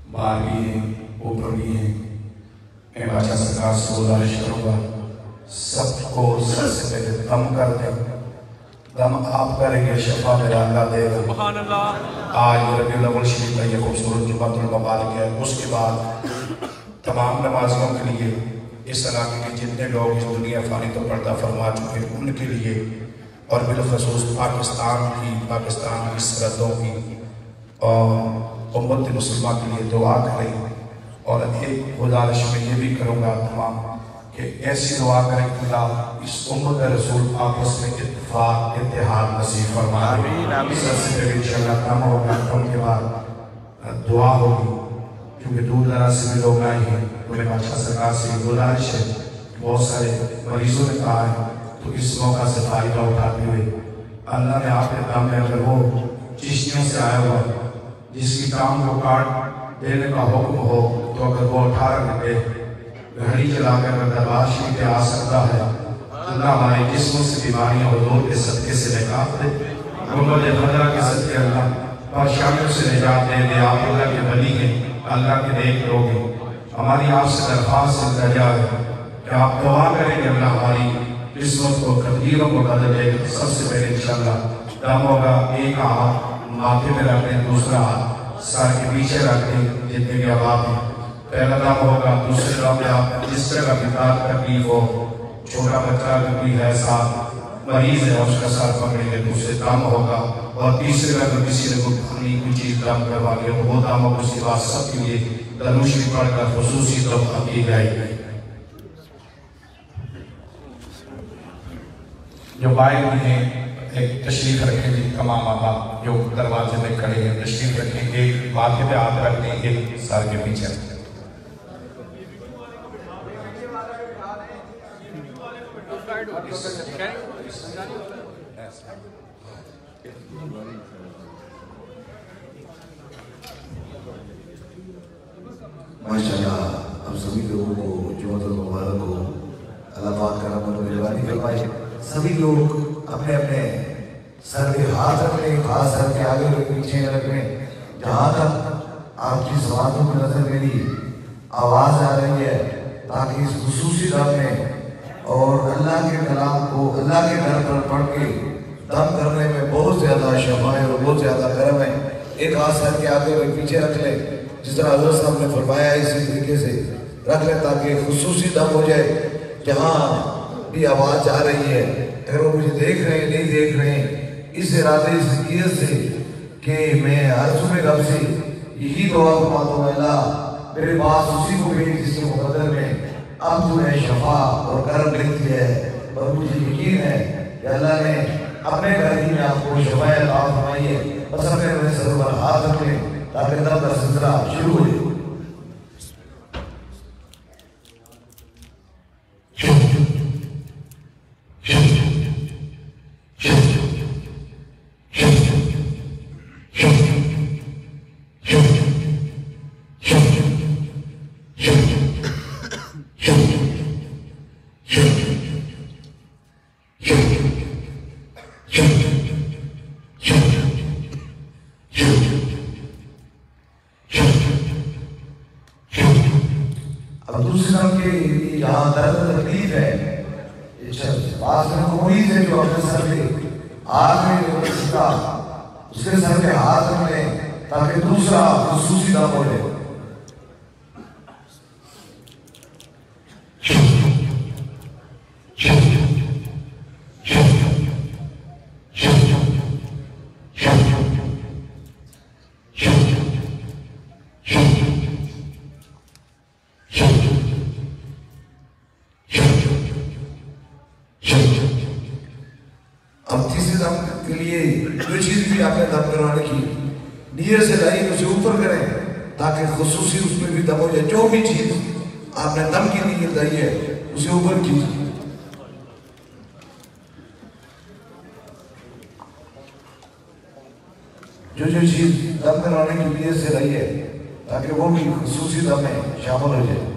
बाहर भी हैं, ऊपर भी हैं। मैं बादशाह सरकार से गुजारिश करूँगा सबको सबसे पहले दम कर दें। दम आप करेंगे, शफा मेरा अल्लाह देगा। सुभान अल्लाह। आज रबीउल अव्वल शरीफ का ये खूबसूरत जुमातुल मुबारक है। उसके बाद तमाम नमाजियों के लिए, इस इलाके के जितने लोग इस दुनिया फानी तो पर्दा फरमा चुके हैं उनके लिए, और बिलखसूस पाकिस्तान की सरहदों की और उम्मत मुसलमान के लिए दुआ करें। और एक गुजारिश में ये भी करूँगा तमाम कि ऐसी दुआ करें कि अल्लाह इस उम्मत रसूल आपस में इत्तेफाक इत्तेहाद नसीब फरमाए। इस अरसे में इंशाअल्लाह काम होगा, काम के बाद दुआ होगी, क्योंकि दूर दराज से भी लोग आए हैं। तो मेरे बादशाह सरकार से गुजारिश है, बहुत सारे मरीजों ने कहा है, तो इस मौका से फायदा उठाते हुए अल्लाह ने आपके काम में अगर वो चिश्तियों से आया हुआ जिसकी टांग को काट देने का हुक्म हो, तो अगर वो 18 घंटे घड़ी चलाकर अगर दरबार शरीफ पे आ सकता है, अल्लाह हमारे जिस्मों से बीमारियां हुजूर के सदके से निकाल दे। गुंबद खदरा के सदके अल्लाह परेशानियों से निजात दे दे। आप अल्लाह के वली हैं, अल्लाह के नेक लोग हैं। हमारी आपसे दरख्वास्त इल्तिजा है कि आप दुआ करेंगे अल्लाह हमारी किस्मत को, तकदीरों को बदल दे। सबसे पहले इंशाअल्लाह दम होगा, एक हाथ माथे में रख दें, दूसरा हाथ सर के पीछे रख दें जितने भी अहबाब हैं। पहला दम होगा, दूसरे दम में आप जिस तरह भी तकलीफ हो, छोटा बच्चा कोई है साथ मरीज है उसका सर पकड़ेंगे, दूसरे दम होगा। और तीसरे अगर किसी ने कोई चीज दम करवा लिया तो वो दम होगा। उसके बाद सबके लिए दरूशी पढ़कर खुसूसी दम की जाएगी। जो बाहर भी हैं एक तशरीफ रखेंगे, तमाम आबा जो दरवाजे में खड़े हैं तशरीफ रखेंगे, माथे पे हाथ रख देंगे, सर के पीछे रखेंगे। माशाअल्लाह, हम सभी लोगों को जुमातुल मुबारक हो, अल्लाह पाक का रहमत और मेहरबानी फरमाए। सभी लोग अपने अपने सर पे हाथ रख लें, हाथ सर के आगे रख पीछे रख लें। जहाँ तक आपकी ज़बानों की नज़र मेरी आवाज़ आ रही है, ताकि इस खुसूसी दम में और अल्लाह के कलाम को अल्लाह के घर पर पढ़ के दम करने में बहुत ज़्यादा शफा है और बहुत ज़्यादा करम है। एक हाथ सर के आगे और पीछे रख ले, जिस तरह हज़रत साहब ने फरमाया इसी तरीके से रख ले, ताकि खुसूसी दम हो जाए। जहाँ भी आवाज़ आ रही है, अगर वो मुझे देख रहे हैं नहीं देख रहे हैं, इस इरादे इस नीयत से कि मैं हर सुबह रब से यही दुआ फरमाता हूँ, अल्लाह मेरे पास उसी को भेज जिसके मुकद्दर में अब जो है शफा और करम लिख दिया है। और मुझे यकीन है कि अल्लाह ने अपने घर ही में आपको शफा अता फरमाई है। बस अपने सर पर हाथ रख लें ताकि दम का सिलसिला शुरू हो जाए। अब दूसरे दम के यहाँ दर्द तकलीफ है, पास में कोई है जो अपने सर पे हाथ में उसका उसके सर पे हाथ रख ले ताकि दूसरा खुसूसी दम हो जाए। अब तीसरे दम के लिए जो चीज भी आपने दम करवाने की नीयत से लाई उसे ऊपर करें ताकि खुसूसी उसमें भी दम हो जाए। जो भी चीज आपने दम की नीयत लाई है उसे ऊपर कीजिए। जो जो चीज दम करवाने की नीयत से लाई है ताकि वो भी खुसूसी दम में शामिल हो जाए।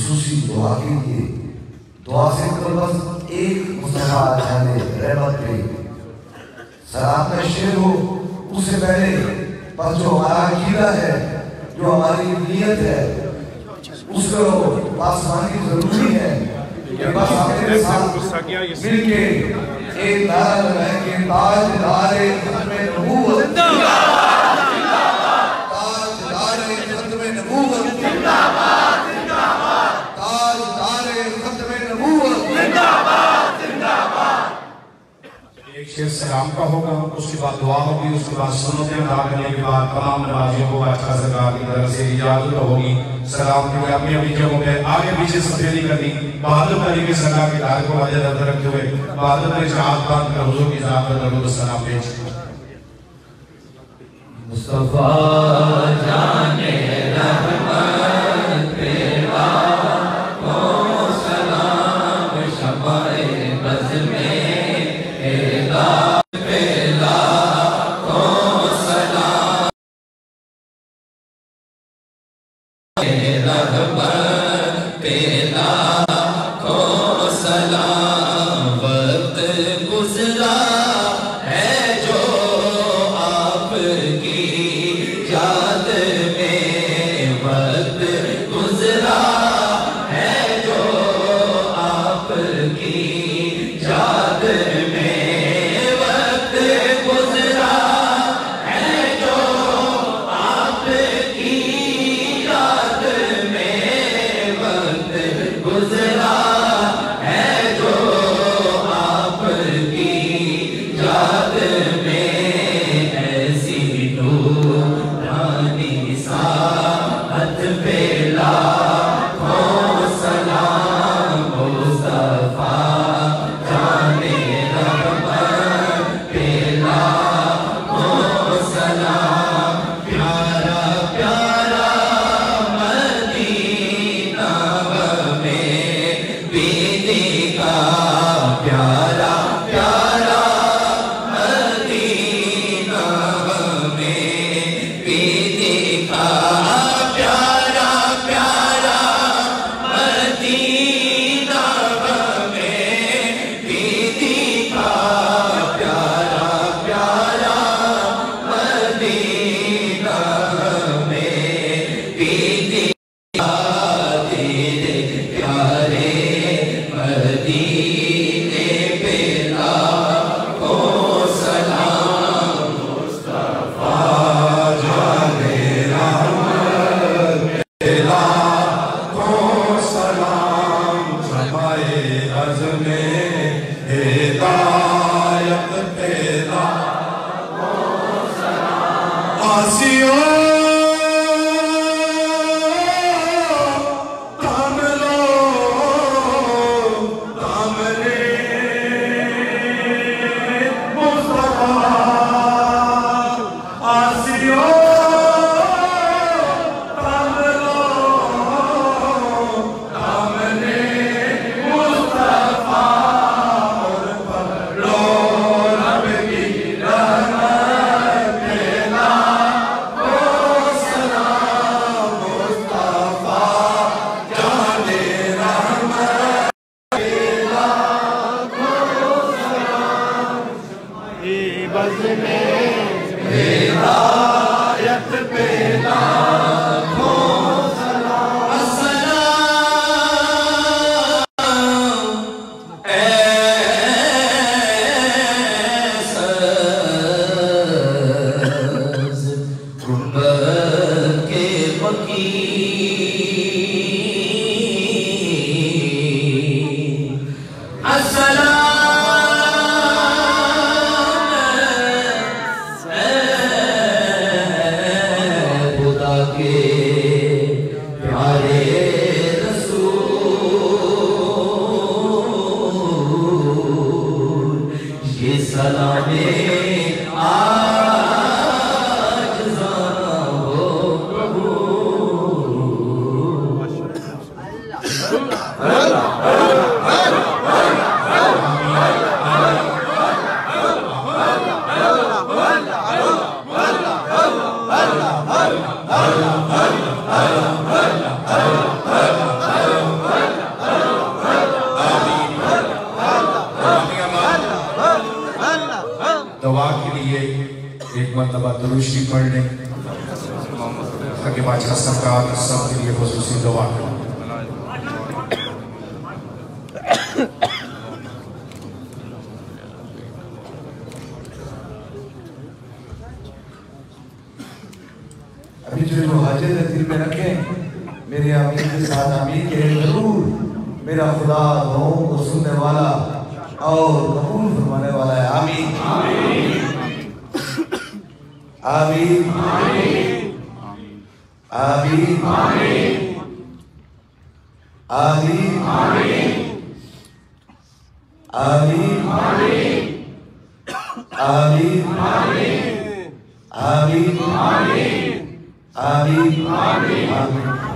خصوصی دعا کے لیے دعا سے قبل بس ایک مصطفیٰ جانے رحمت پہ سلام کا شعر ہو اس سے پہلے بس جو ہمارا عقیدہ ہے جو ہماری نیت ہے اس کو پاس ماننے کی ضروری ہے کہ بس اپنے ساتھ مل کے ایک نعرہ لگائیں کہ تاجدار ختم نبوت تاجدار ختم نبوت تاجدار ختم نبوت ایک شعر سلام کا ہوگا، اس کے بعد دعا ہوگی، اس کے بعد سنتیں ادا کرنے کے بعد تمام نمازیوں کو اچھا سرکار کی طرف سے اجازت ہوگی سلام کے لیے اپنی اپنی جگہوں پہ آگے پیچھے سفیدی کرنی، بہادر علی کے سرکار کے دار کو واجہ نظر رکھتے ہوئے بہادر علی شہاد باندھ کر حضور کی ذات پر درود و سلام پیش مصطفیٰ جانے رحمت پیدا کو سلام شمع بز میں ہدایت پیدا کو سلام رحمت پیدا کو سلام وقت گزرا ہے جو آپ کی یاد میں وقت گزرا ہے جو آپ کی یاد میں وقت گزرا ہے جو آپ کی یاد میں وقت گزرا ہے جو آپ کی یاد میں ایسی نورانی ساعت پہ لاکھوں سلام مصطفیٰ جانے رحمت پہ لاکھوں سلام پیارا پیارا مدینہ میں بینے کا پیارا پیارا مدینہ میں بینے کا پیارا پیارا مدینہ میں بینے کا پیارا پیارا مدینہ میں بینے کا تیرے پیارے مدینے پہ لاکھوں سلام مصطفیٰ جانے رحمت پہ لاکھوں سلام شمع بز میں ہدایت پیدا آسیوں تھام لو تامنے مصطفیٰ آسیوں تھام لو تامنے مصطفیٰ اور پڑھو رب کی رحمت پہ لاکھوں سلام مصطفیٰ جانے رحمت پہ لاکھوں سلام بز میں ہدایت پہ لاکھوں سلام گنبد کے وکیل السلام خدا کے پیارے رسول یہ سلام آج زانا ہو मरतबा दुरूद शरीफ पढ़ लें ताकि बादशाह सरकार सबके लिए खुसूसी दुआ करें। अभी जो हाजिर दिल में रखें मेरे आमीन के साथ आमीन कहें जरूर। मेरा खुदा दुआओं को सुनने वाला और कबूल फरमाने वाला है। आमीन आमीन आमीन आमीन आमीन आमीन आमीन आमीन आमीन आमीन।